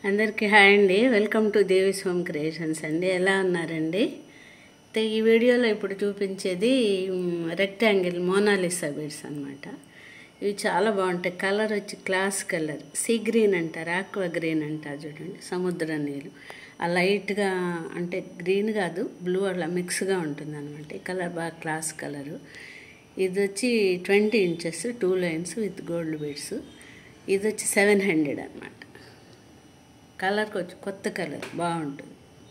అందరికీ హాయ్ అండి. Welcome to Devi's home creations అండి. ఎలా ఉన్నారండి? ఈ వీడియోలో ఇప్పుడు చూపించేది రెక్టాంగిల్ మోనాలిసా బీడ్స్ అన్నమాట. ఇవి చాలా బాగుంటాయి. కలర్ వచ్చి క్లాస్ కలర్, సీ గ్రీన్ అంటారు, ఆక్వా గ్రీన్ అంటారు చూడండి, సముద్ర నీళ్ళు. ఆ లైట్గా అంటే గ్రీన్ కాదు, బ్లూ అలా మిక్స్గా ఉంటుంది అనమాట. ఈ కలర్ బాగా క్లాస్ కలరు. ఇది వచ్చి 20 inches 2 lines with gold beads. ఇది వచ్చి 700 అనమాట. కలర్ కొంచెం కొత్త కలర్ బాగుంటుంది.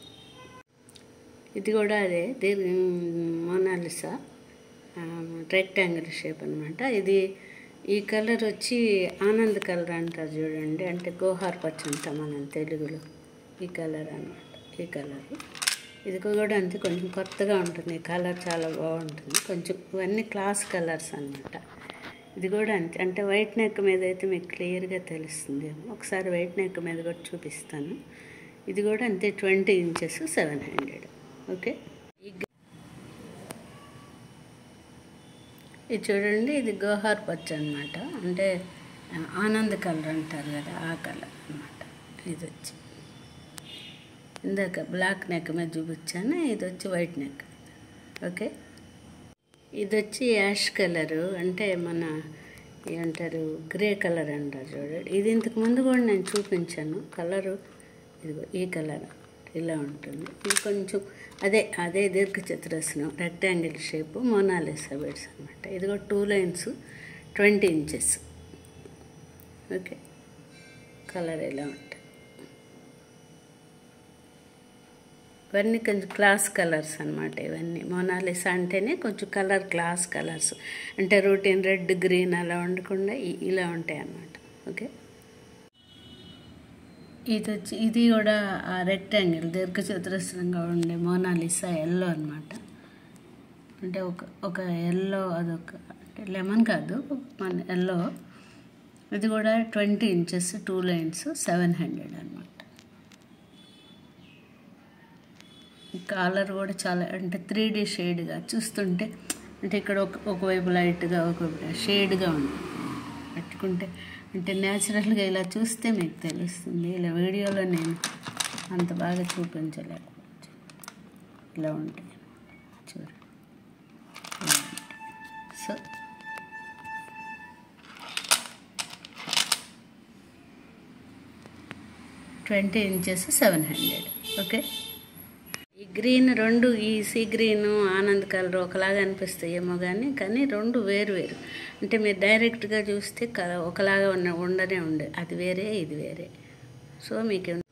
ఇది కూడా అదే మోనాలిసా రెక్టాంగిల్ షేప్ అనమాట. ఇది ఈ కలర్ వచ్చి ఆనంద్ కలర్ అంటారు చూడండి, అంటే గోహార్ పచ్చ అంటాం మనం తెలుగులో. ఈ కలర్ అనమాట. ఈ కలర్ ఇది కూడా అంతే, కొంచెం కొత్తగా ఉంటుంది. ఈ కలర్ చాలా బాగుంటుంది. కొంచెం ఇవన్నీ క్లాస్ కలర్స్ అనమాట. ఇది కూడా అంతే, అంటే వైట్ నెక్ మీద అయితే మీకు క్లియర్గా తెలుస్తుంది. ఒకసారి వైట్ నెక్ మీద కూడా చూపిస్తాను. ఇది కూడా అంతే, 20 ఇంచెస్ 700. ఓకే, ఇది చూడండి, ఇది గోహార్ పచ్చ అనమాట, అంటే ఆనంద్ కలర్ అంటారు కదా, ఆ కలర్ అనమాట. ఇది వచ్చి ఇందాక బ్లాక్ నెక్ మీద చూపించాను, ఇది వచ్చి వైట్ నెక్. ఓకే, ఇది వచ్చి యాష్ కలరు, అంటే మన ఏమంటారు గ్రే కలర్ అంటారు చూడండి. ఇది ఇంతకు ముందు కూడా నేను చూపించాను కలరు. ఇదిగో ఈ కలర్ ఇలా ఉంటుంది. ఇది కొంచెం అదే దీర్ఘ చతురస్రం రెక్టాంగిల్ షేపు మోనాలిసా బీడ్స్ అనమాట. ఇది కూడా 2 లైన్స్ 20 ఇంచెస్. ఓకే, కలర్ ఇలా ఉంటుంది. ఇవన్నీ కొంచెం క్లాస్ కలర్స్ అనమాట. ఇవన్నీ మోనాలిసా అంటేనే కొంచెం కలర్ క్లాస్ కలర్స్, అంటే రొటీన్ రెడ్ గ్రీన్ అలా ఉండకుండా ఇలా ఉంటాయి అన్నమాట. ఓకే, ఇది కూడా ఆ రెక్టాంగిల్ దీర్ఘ చతురస్రంగా ఉండే మోనాలిసా ఎల్లో అనమాట. అంటే ఒక ఎల్లో, అదొక అంటే లెమన్ కాదు, మన ఎల్లో. ఇది కూడా 20 ఇంచెస్ 2 లైన్స్ 700 అనమాట. కలర్ కూడా చాలా అంటే 3D షేడ్గా చూస్తుంటే, అంటే ఇక్కడ ఒకవైపు లైట్గా ఒక షేడ్గా ఉంది. పెట్టుకుంటే అంటే న్యాచురల్గా ఇలా చూస్తే మీకు తెలుస్తుంది. ఇలా వీడియోలో నేను అంత బాగా చూపించలేకపోవచ్చు. ఇలా ఉంటాయి చూడండి. So twenty inches 700. ఓకే, ఈ గ్రీన్ రెండు, ఈ సీ గ్రీను ఆనంద్ కలర్ ఒకలాగా అనిపిస్తాయేమో కానీ రెండు వేరు. అంటే మీరు డైరెక్ట్గా చూస్తే ఒకలాగా ఉండనే అది వేరే, ఇది వేరే. సో మీకు